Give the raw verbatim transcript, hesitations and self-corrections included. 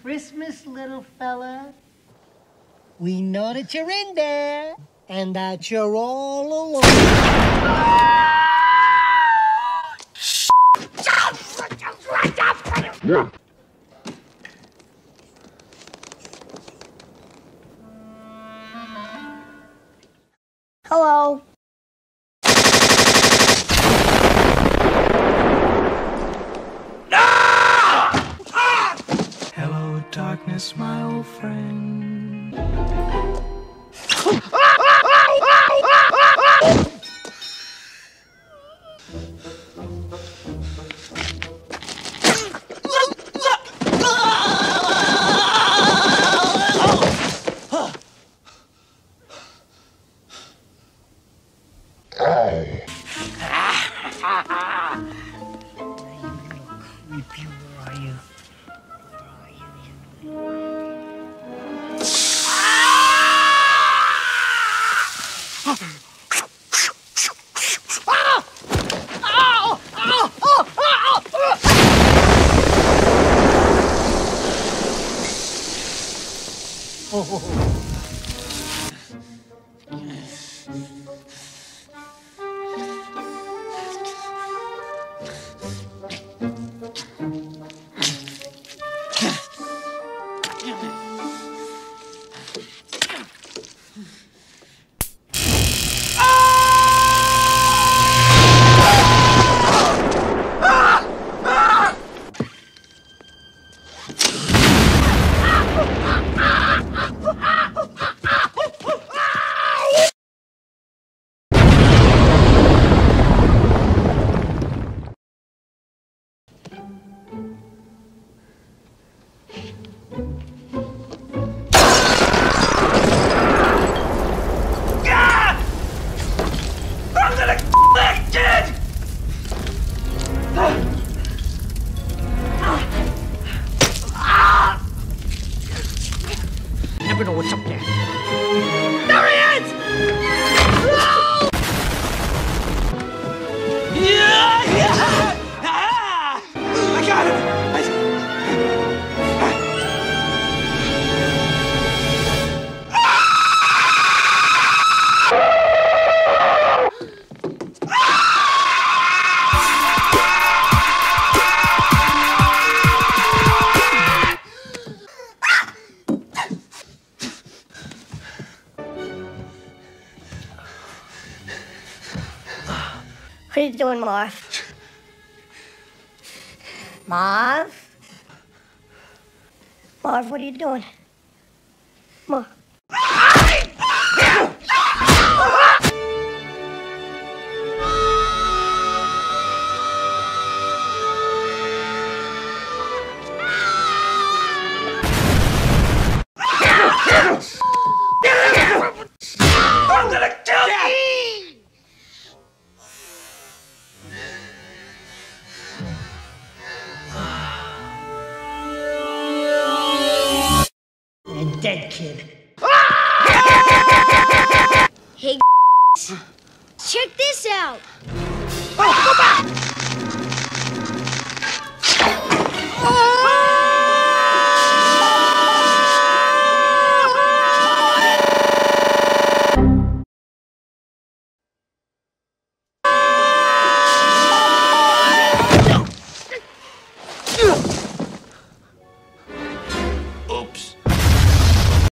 Christmas, little fella? We know that you're in there, and that you're all alone. Yeah. Hello. Hello, darkness, my old friend. Hey. You little creepy, where are you? Never know what's up there. There he is! No! Yeah! Yeah! Ah! I got him! What are you doing, Marv? Marv? Marv, what are you doing? Marv. I'm gonna kill you! A dead kid. Hey, check this out. Oh, go back!